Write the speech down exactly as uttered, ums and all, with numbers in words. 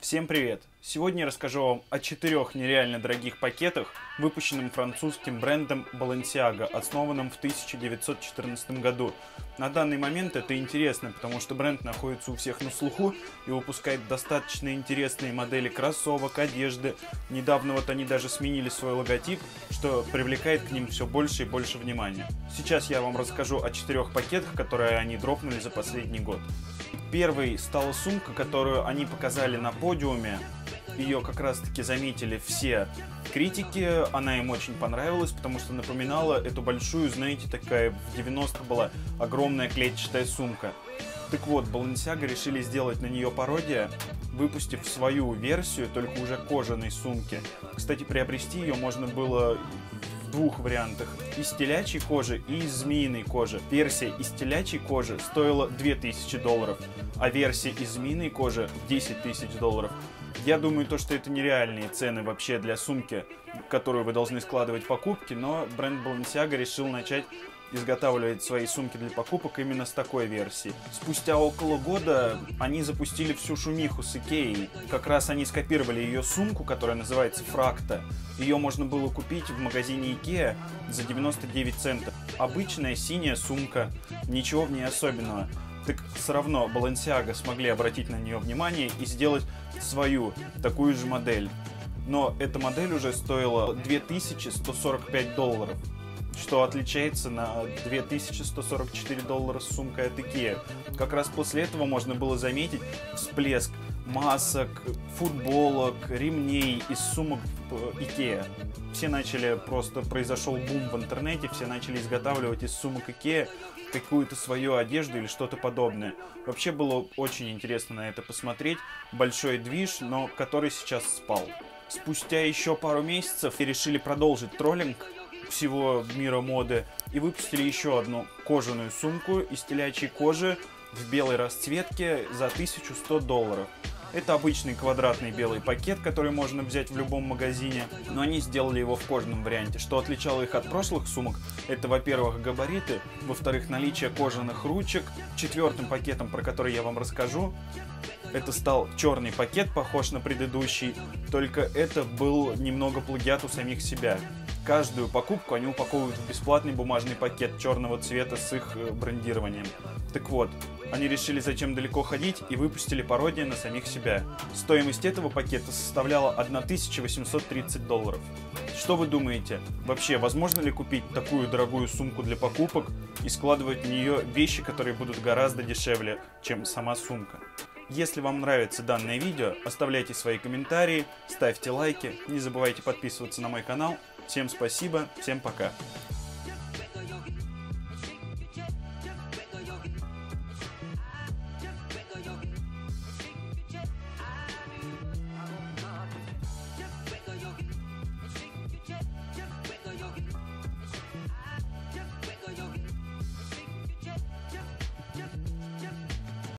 Всем привет! Сегодня я расскажу вам о четырех нереально дорогих пакетах, выпущенным французским брендом Balenciaga, основанным в тысяча девятьсот четырнадцатом году. На данный момент это интересно, потому что бренд находится у всех на слуху и выпускает достаточно интересные модели кроссовок, одежды. Недавно вот они даже сменили свой логотип, что привлекает к ним все больше и больше внимания. Сейчас я вам расскажу о четырех пакетах, которые они дропнули за последний год. Первой стала сумка, которую они показали на подиуме. Ее как раз таки заметили все критики, она им очень понравилась, потому что напоминала эту большую, знаете, такая в девяностых была огромная клетчатая сумка. Так вот, Balenciaga решили сделать на нее пародия, выпустив свою версию, только уже кожаной сумки. Кстати, приобрести ее можно было в двух вариантах: из телячьей кожи и из змеиной кожи. Версия из телячьей кожи стоила две тысячи долларов, а версия из змеиной кожи десять тысяч долларов. Я думаю, то, что это нереальные цены вообще для сумки, которую вы должны складывать в покупки, но бренд Balenciaga решил начать изготавливать свои сумки для покупок именно с такой версии. Спустя около года они запустили всю шумиху с Икеей. Как раз они скопировали ее сумку, которая называется Фракта. Ее можно было купить в магазине Икеа за девяносто девять центов. Обычная синяя сумка, ничего в ней особенного. Так все равно Balenciaga смогли обратить на нее внимание и сделать свою такую же модель. Но эта модель уже стоила две тысячи сто сорок пять долларов, что отличается на две тысячи сто сорок четыре доллара с сумкой от Икеа. Как раз после этого можно было заметить всплеск масок, футболок, ремней из сумок Икеа. Все начали, просто произошел бум в интернете, все начали изготавливать из сумок Икеа какую-то свою одежду или что-то подобное. Вообще было очень интересно на это посмотреть. Большой движ, но который сейчас спал. Спустя еще пару месяцев решили продолжить троллинг всего мира моды и выпустили еще одну кожаную сумку из телячьей кожи в белой расцветке за тысячу сто долларов. Это обычный квадратный белый пакет, который можно взять в любом магазине, но они сделали его в кожаном варианте. Что отличало их от прошлых сумок, это, во-первых, габариты, во-вторых, наличие кожаных ручек. Четвертым пакетом, про который я вам расскажу, это стал черный пакет, похож на предыдущий, только это был немного плагиат у самих себя. Каждую покупку они упаковывают в бесплатный бумажный пакет черного цвета с их брендированием. Так вот, они решили, зачем далеко ходить, и выпустили пародию на самих себя. Стоимость этого пакета составляла тысяча восемьсот тридцать долларов. Что вы думаете? Вообще, возможно ли купить такую дорогую сумку для покупок и складывать в нее вещи, которые будут гораздо дешевле, чем сама сумка? Если вам нравится данное видео, оставляйте свои комментарии, ставьте лайки, не забывайте подписываться на мой канал. Всем спасибо, всем пока.